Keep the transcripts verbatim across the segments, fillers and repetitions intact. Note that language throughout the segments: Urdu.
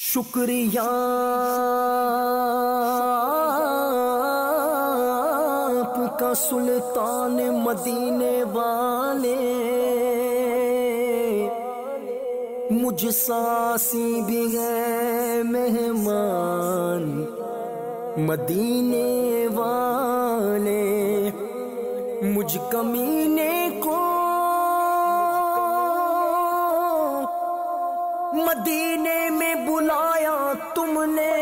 شکریہ آپ کا سلطان مدینے والے، مجھ ساسی بھی ہے مہمان مدینے والے، مجھ کمینے کو مدینے میں بلایا تم نے،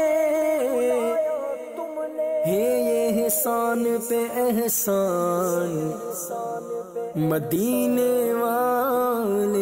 ہے یہ احسان پہ احسان مدینے والے۔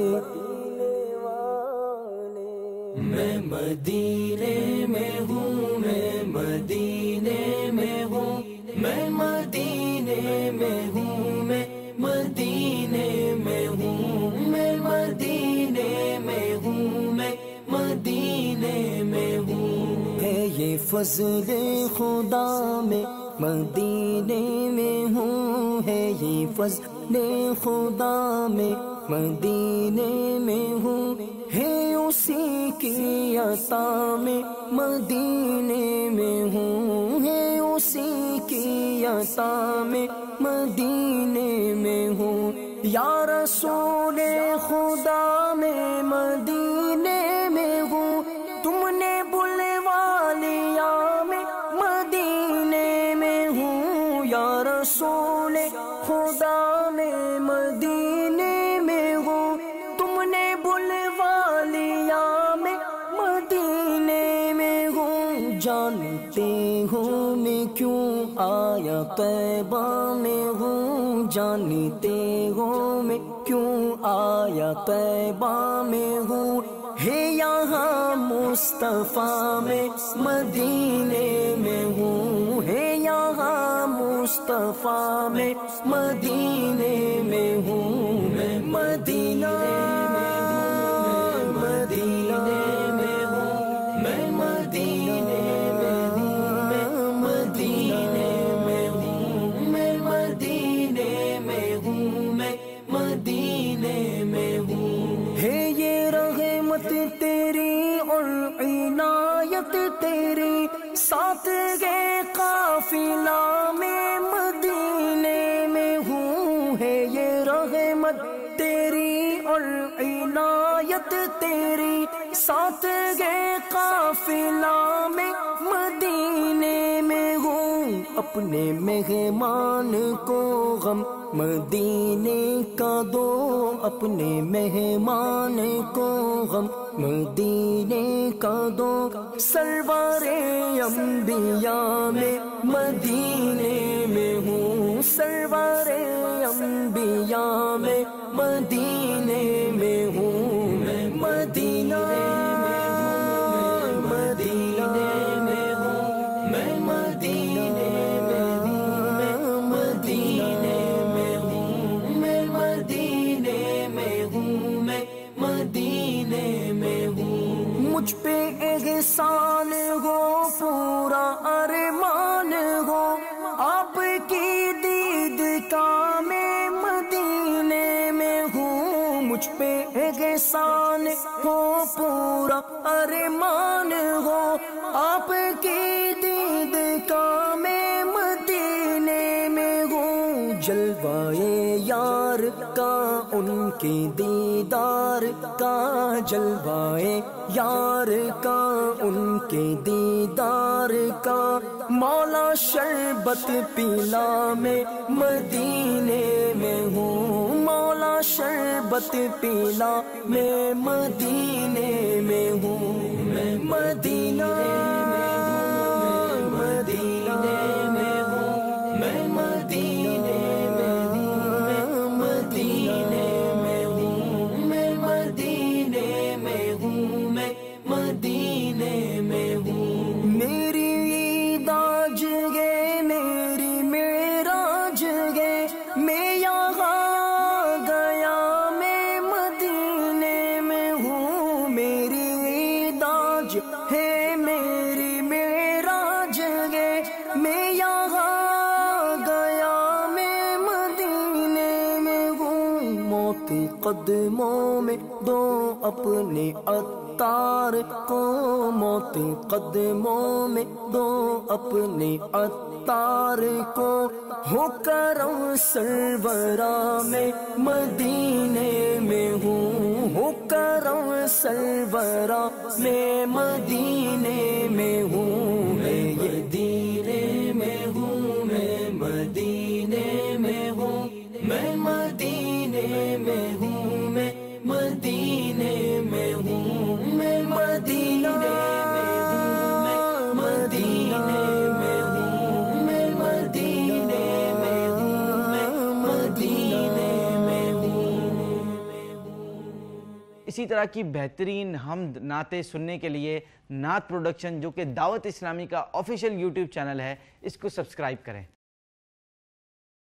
میں مدینے میں ہوں، میں مدینے میں ہوں، میں مدینے میں ہوں، میں مدینے میں ہوں، میں مدینے میں ہوں، میں مدینے میں ہوں، ہے یہ فضل خدا میں مدینے میں ہوں، ہے یہ فضل خدا میں مدینے میں ہوں، ہے اسی کی عطا میں مدینے میں ہوں، ہے اسی کی عطا میں مدینے میں ہوں، یا رسول خدا میں مدینے میں ہوں، تم نے بلوا لیا میں مدینے میں ہوں، یا رسول خدا میں مدینے میں ہوں، تم نے بلوا لیا میں مدینے میں ہوں، جانتے ہو میں کیوں آیا طیبہ میں ہوں، جانتے ہو میں کیوں آیا طیبہ میں ہوں، ہے یہاں مصطفیٰ میں مدینے میں ہوں، ہے یہاں مصطفیٰ میں مدینے میں ہوں، میں مدینہ مدینہ میں ہوں، میں مدینے میں ہوں، میں مدینے میں ہوں، میں مدینے میں ہوں، میں مدینے میں ہوں، ہے یہ رحمت تیری اور عنایت تیری، ساتھ گئے قافلہ میں مدینے میں ہوں، ہے یہ رحمت تیری اور عنایت تیری، ساتھ گئے قافلہ میں مدینے میں ہوں، اپنے مہمان کو غم مدینے کا دو، اپنے مہمان کو غم مدینے کا دو، سرور انبیاء میں مدینے میں ہوں، سرور انبیاء میں مدینے میں ہوں، میں مدینہ مدینہ میں ہوں، میں مدینے میں ہوں، میں مدینے میں ہوں، میں مدینے میں ہوں، میں مدینے میں ہوں، مجھ پہ احسان ہو پورا ارمان ہو آپ کی دید کا، میں مدینے میں ہوں، مجھ پہ احسان ہو پورا ارمان ہو آپ کی دید کا، میں مدینے میں ہوں، جلوائے یار کا ان کے دیدار کا، جلوائے یار کا ان کے دیدار کا، مولا شربت پیلا میں مدینے میں ہوں، مولا شربت پیلا میں مدینے میں ہوں، میں مدینہ مدینے میں ہوں، میں مدینے میں ہوں، میں مدینے میں ہوں، میں مدینے میں ہوں، میں مدینے میں ہوں، میری عید آج گئے میری معراج گئے، میں یہاں گیا میں مدینے میں ہوں، میری عید آج ہے میری معراج گئے، میں یہاں گیا میں مدینے میں ہوں، موت قدموں میں دو اپنے عطار کو موت قدموں میں دو اپنے عطار کو، ہو کرم سرورا میں مدینے میں ہوں، ہو کرم سرورا میں مدینے میں ہوں، میں یہ دینے میں ہوں، میں مدینے میں ہوں، میں مدینے میں ہوں، میں مدینے میں ہوں، میں مدینے میں ہوں، میں مدینے میں ہوں، میں مدینے میں ہوں، میں مدینے میں ہوں۔ اسی طرح کی بہترین حمد نعتیں سننے کے لیے نعت پروڈکشن جو کہ دعوت اسلامی کا آفیشیل یوٹیوب چینل ہے، اس کو سبسکرائب کریں۔